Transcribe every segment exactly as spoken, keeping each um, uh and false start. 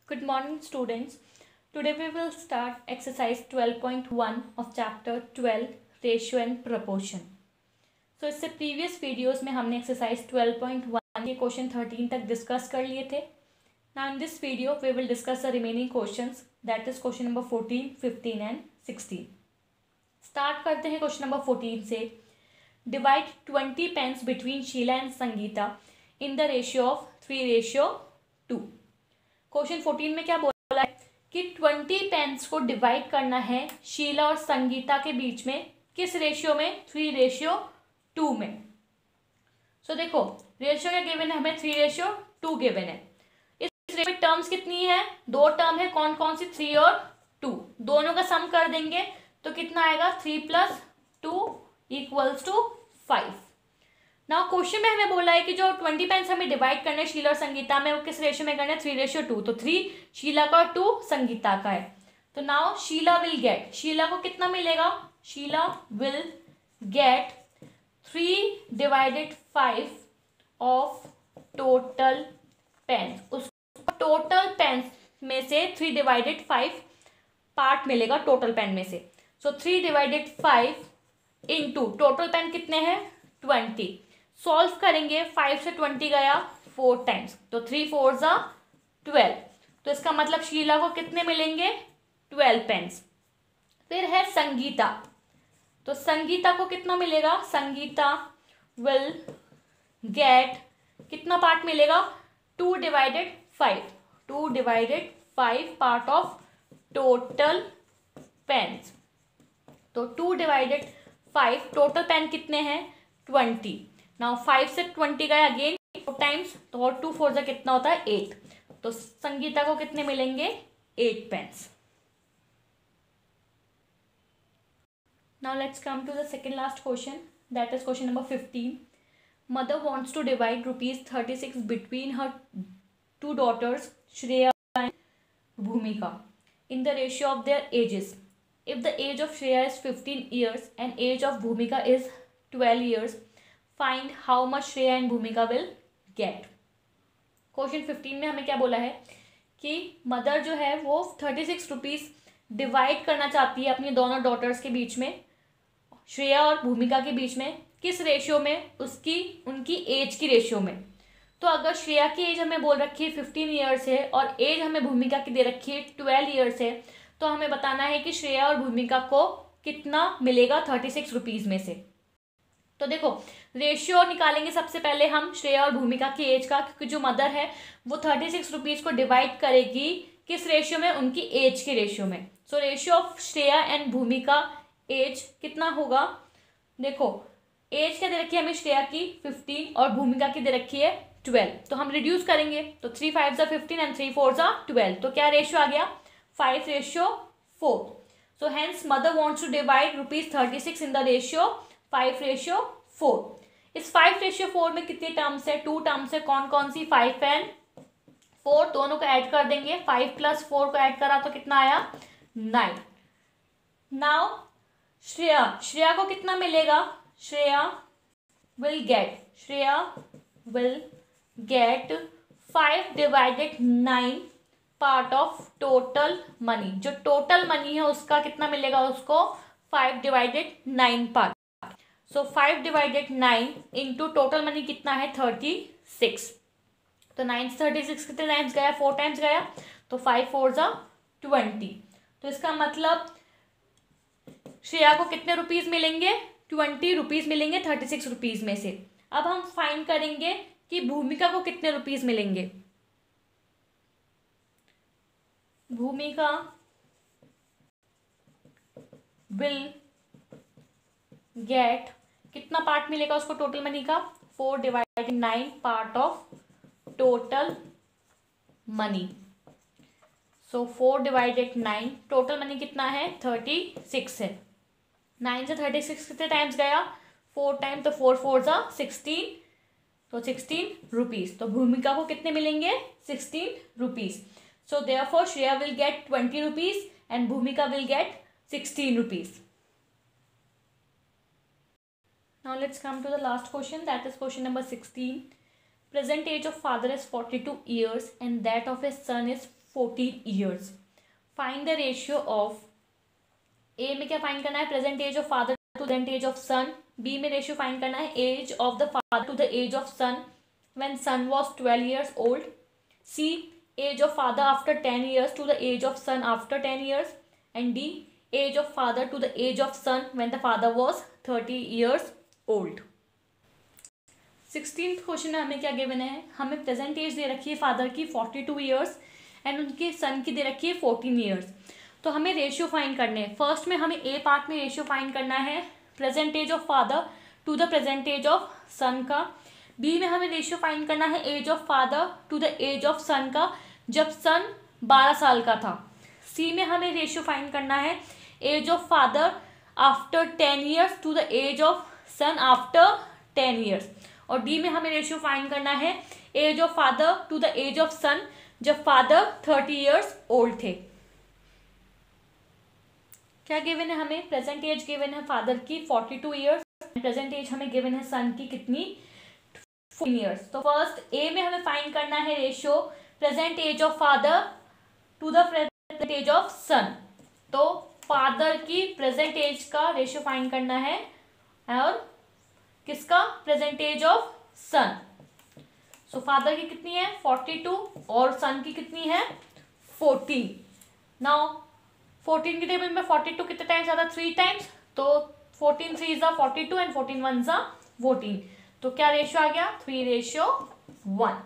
Good morning, students. Today we will start exercise twelve point one of chapter twelve, ratio and proportion. So इससे previous videos में हमने exercise twelve point one के question thirteen तक discuss कर लिए थे. Now in this video we will discuss the remaining questions, that is question number fourteen, fifteen and sixteen. Start करते हैं question number fourteen से. Divide twenty pence between Sheila and Sangeeta in the ratio of three ratio two. Question fourteen में क्या बोला है कि twenty pens को divide करना है शीला और संगीता के बीच में, किस रेशियो में? थ्री रेशियो टू में. सो so, देखो रेशियो क्या गिवन है हमें? थ्री रेशियो टू गिवन है. इस रेशियो में टर्म्स कितनी है? दो टर्म है. कौन कौन सी? थ्री और टू. दोनों का सम कर देंगे तो कितना आएगा? Three plus two equals two five. Now question में हमें बोला है कि जो ट्वेंटी पेंस हमें डिवाइड करने शीला और संगीता में, वो किस रेशियो में करना है? Three ratio two. तो थ्री शीला का और टू संगीता का है. तो now Sheela will get, Sheela को कितना मिलेगा? Sheela will get three divided five of total pens. उसको टोटल पेंस में से थ्री डिवाइडेड फाइव पार्ट मिलेगा टोटल पेन में से. So three divided five into total pen कितने हैं? ट्वेंटी. सॉल्व करेंगे, फाइव से ट्वेंटी गया फोर टाइम्स, तो थ्री फोर जा ट्वेल्व. तो इसका मतलब शीला को कितने मिलेंगे? Twelve pens. फिर है संगीता. तो संगीता को कितना मिलेगा? संगीता विल गेट कितना पार्ट मिलेगा? Two divided five. Two divided five part of total pens. तो two divided five, total pen कितने हैं? ट्वेंटी. नाउ फाइव से ट्वेंटी गया अगेन फोर टाइम्स, तो और टू फोर जा कितना होता है? एट. तो संगीता को कितने मिलेंगे? Eight pens. Now let's come to the second last question, that is question number fifteen. Mother wants to divide rupees thirty six between her two daughters Shreya and Bhumika in the ratio of their ages. If the age of Shreya is fifteen years and age of Bhumika is twelve years, find how much Shreya and Bhumika will get. Question fifteen में हमें क्या बोला है कि mother जो है वो thirty six rupees divide करना चाहती है अपनी दोनों डॉटर्स के बीच में, श्रेया और भूमिका के बीच में. किस रेशियो में? उसकी उनकी एज की रेशियो में. तो अगर श्रेया की एज हमें बोल रखी है फिफ्टीन ईयर्स है और एज हमें भूमिका की दे रखी है ट्वेल्व ईयर्स है, तो हमें बताना है कि श्रेया और भूमिका को कितना मिलेगा थर्टी सिक्स रुपीज़ में से. तो देखो रेशियो निकालेंगे सबसे पहले हम श्रेया और भूमिका की एज का, क्योंकि जो मदर है वो थर्टी सिक्स रुपीज़ को डिवाइड करेगी किस रेशियो में? उनकी एज के रेशियो में. So ratio of Shreya and Bhumika age कितना होगा? देखो एज क्या दे रखी है हमें? श्रेया की फिफ्टीन और भूमिका की दे रखी है ट्वेल्व. तो हम रिड्यूस करेंगे, तो थ्री फाइव ज़ा फिफ्टीन एंड थ्री फोर ज़ा ट्वेल्व. तो क्या रेशियो आ गया? Five ratio four. So hence mother wants to divide rupees thirty six in the ratio five ratio four. इस फाइव रेशियो फोर में कितनी टर्म्स है? टू टर्म्स है. कौन कौन सी? Five and four. दोनों को ऐड कर देंगे. फाइव प्लस फोर को ऐड करा तो कितना आया? नाइन. नाउ श्रेया, श्रेया को कितना मिलेगा? Shreya will get, Shreya will get five divided nine part of total money. जो टोटल मनी है उसका कितना मिलेगा उसको? Five divided nine part. So five divided nine into total money कितना है? Thirty six. तो नाइन से थर्टी सिक्स कितने टाइम्स गया? फोर टाइम्स गया. तो फाइव फोर ज़ा ट्वेंटी. तो इसका मतलब श्रेया को कितने रुपीज़ मिलेंगे? ट्वेंटी रुपीज़ मिलेंगे थर्टी सिक्स रुपीज़ में से. अब हम फाइंड करेंगे कि भूमिका को कितने रुपीज़ मिलेंगे. भूमिका विल गेट कितना पार्ट मिलेगा उसको टोटल मनी का? Four divided nine part of total money. So four divided nine, total money कितना है? थर्टी सिक्स है. नाइन से थर्टी सिक्स कितने टाइम्स गया? Four time. तो फोर फोर ज़ा सिक्सटीन, तो सिक्सटीन रुपीज़. तो भूमिका को कितने मिलेंगे? Sixteen rupees. So therefore Shreya will get twenty rupees and Bhumika will get sixteen rupees. Now let's come to the last question, that is question number sixteen. Present age of father is forty-two years and that of his son is fourteen years. Find the ratio of, A में क्या find करना है, present age of father to present age of son. B में ratio find करना है age of the father to the age of son when son was twelve years old. C age of father after ten years to the age of son after ten years. And D age of father to the age of son when the father was thirty years old. Sixteenth question में हमें क्या given है, हमें present as they रखी है father की forty two years and उनके सन की दे रखी है फोर्टीन ईयर्स। तो हमें रेशियो फाइंड करने हैं। फर्स्ट में हमें ए पार्ट में रेशियो फाइंड करना है present age of father to the present age of son का। बी में हमें रेशियो फाइंड करना है age of father to the age of son का जब सन बारह साल का था। सी में हमें रेशियो फाइंड करना है age of father after ten years to the age of son after ten years. और डी में हमें रेशियो फाइंड करना है age of father to the age of son जब फादर थर्टी ईयर्स ओल्ड थे। क्या गिवन है हमें, प्रेजेंट एज गिवन है फादर की forty two years, present age हमें गिवन है सन की कितनी, फोर्टीन ईयर्स। तो फर्स्ट ए में हमें फाइंड करना है ratio present age of father to the present age of son. तो फादर की प्रेजेंट एज का रेशियो फाइंड करना है और किसका, present age of son. So father की कितनी है फोर्टी टू और सन की कितनी है फोर्टीन। नाउ फोर्टीन की टेबल में फोर्टी टू कितने टाइम्स आता है, थ्री टाइम्स। तो fourteen three is forty two and fourteen one जा फोर्टीन। तो क्या रेशियो आ गया, three ratio one.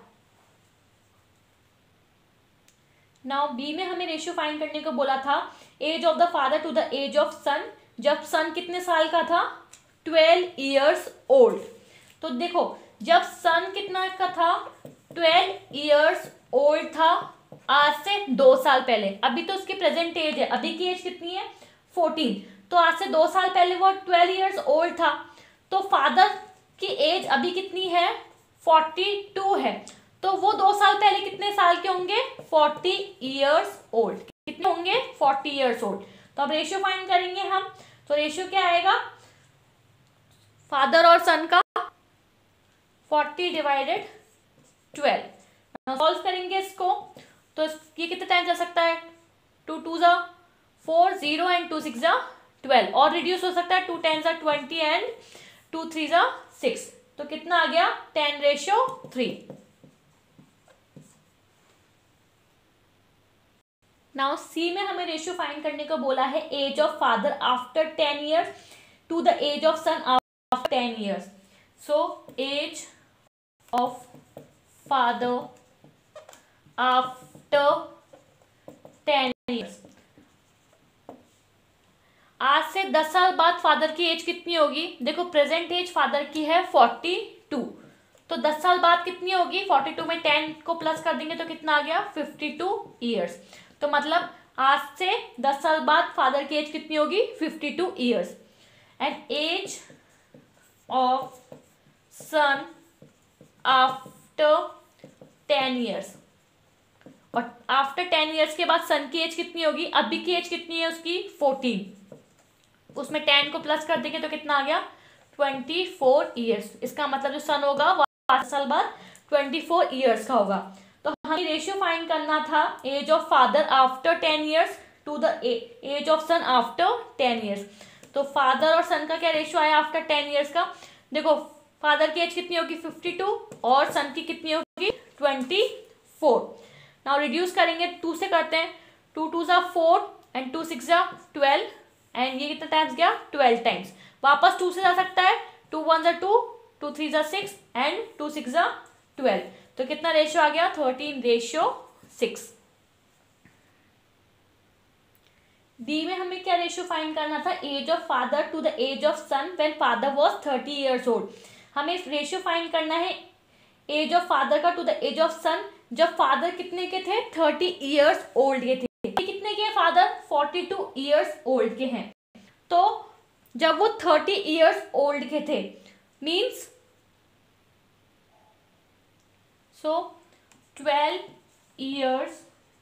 Now B में हमें रेशियो फाइंड करने को बोला था age of the father to the age of son जब सन कितने साल का था, ट्वेल्व ईयर्स ओल्ड। तो देखो जब सन कितना का था, ट्वेल्व ईयर्स ओल्ड था आज से दो साल पहले। अभी तो उसकी प्रेजेंट एज है, अभी की एज कितनी है फोर्टीन। तो आज से दो साल पहले वो ट्वेल्व ईयर्स ओल्ड था। तो फादर की एज अभी कितनी है, फोर्टी टू है। तो वो दो साल पहले कितने साल के होंगे, फोर्टी ईयर्स ओल्ड। कितने होंगे, फोर्टी ईयर्स ओल्ड। तो अब रेशियो फाइंड करेंगे हम। तो रेशियो क्या आएगा, फादर और सन का फोर्टी डिवाइडेड ट्वेल्व। सॉल्व करेंगे इसको तो ये कितने टाइम जा सकता है, टू टू जा four, zero and two six जा ट्वेल्व। और रिड्यूस हो सकता है, टू टेन जा ट्वेंटी एंड टू थ्री जा सिक्स। तो कितना आ गया, ten ratio three. Now C में हमें रेशियो फाइंड करने को बोला है age of father after ten years to the age of son after ten years. So age of father after ten years. आज से दस साल बाद फादर की एज कितनी होगी, देखो प्रेजेंट एज फादर की है फोर्टी टू। तो दस साल बाद कितनी होगी, फोर्टी टू में टेन को प्लस कर देंगे तो कितना आ गया, फिफ्टी टू ईयर्स। तो मतलब आज से दस साल बाद फादर की एज कितनी होगी, fifty two years. And age of son after ten years. और आफ्टर टेन ईयर्स के बाद सन की एज कितनी होगी, अभी की एज कितनी है उसकी, फोर्टीन। उसमें टेन को प्लस कर देंगे तो कितना आ गया, ट्वेंटी फोर ईयर्स। इसका मतलब जो सन होगा वो पाँच साल बाद ट्वेंटी फोर ईयर्स का होगा। तो हमें रेशियो फाइंड करना था age of father after ten years to the age of son after ten years. तो फादर और सन का क्या रेशियो आया आफ्टर टेन ईयर्स का, देखो फादर की एज कितनी होगी फिफ्टी टू और सन की कितनी होगी ट्वेंटी फोर। नाउ रिड्यूस करेंगे, टू से करते हैं, टू टू जा फोर एंड टू सिक्स जा ट्वेल्व एंड ये कितना टाइम्स गया, ट्वेल्व टाइम्स। वापस टू से जा सकता है, टू वन जा टू, टू थ्री जा सिक्स एंड टू सिक्स जा ट्वेल्व। तो कितना रेशियो आ गया, थर्टीन रेशियो सिक्स। डी में हमें क्या रेशियो फाइंड करना था, age of father to the age of son when father was thirty years old. हमें रेशियो फाइंड करना है एज ऑफ फादर का to the age of son जब फादर कितने के थे, थर्टी इयर्स ओल्ड के थे। कितने के father, forty two years old के हैं। तो जब वो थर्टी इयर्स ओल्ड के थे means so twelve years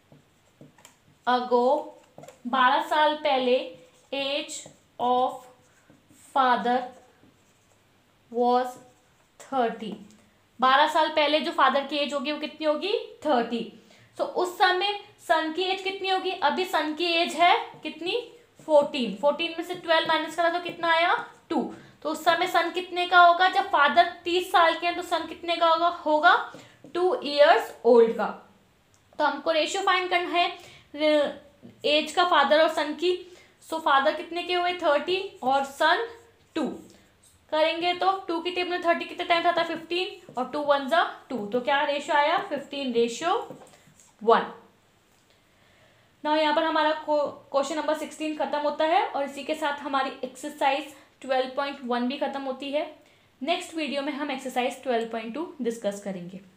ago, बारह साल पहले age of father was thirty. बारह साल पहले जो फादर की एज होगी वो कितनी होगी, थर्टी। सो उस समय सन की एज कितनी होगी, अभी सन की एज है कितनी, फोर्टीन, फोर्टीन में से ट्वेल्व माइनस करा तो कितना आया, टू। तो उस समय सन कितने का होगा, जब फादर तीस साल के हैं तो सन कितने का होगा, होगा टू ईयर्स ओल्ड का। तो हमको रेशियो फाइंड करना है एज का फादर और सन की। सो फादर कितने के हुए, थर्टी, और सन टू। करेंगे तो टू की टेबल में थर्टी कितने टाइम्स आता है, फिफ्टीन, और टू वन जा टू, तो क्या रेशियो आया, फिफ्टीन रेशियो वन। ना यहाँ पर हमारा क्वेश्चन नंबर सिक्सटीन खत्म होता है और इसी के साथ हमारी एक्सरसाइज ट्वेल्व पॉइंट वन भी खत्म होती है। नेक्स्ट वीडियो में हम exercise twelve point two discuss करेंगे।